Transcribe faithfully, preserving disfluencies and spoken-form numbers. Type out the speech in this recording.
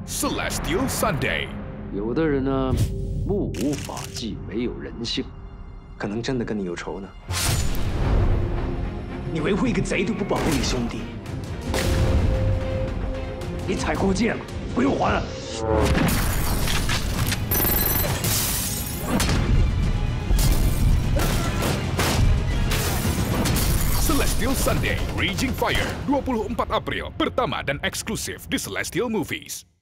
Celestial Sunday。 有的人呢，目无法纪，没有人性， 可能真的跟你有仇呢。你维护一个贼都不保护你兄弟，你踩过界了，不用还了。 Celestial Sunday, Raging Fire, dua puluh empat April, pertama dan eksklusif di Celestial Movies.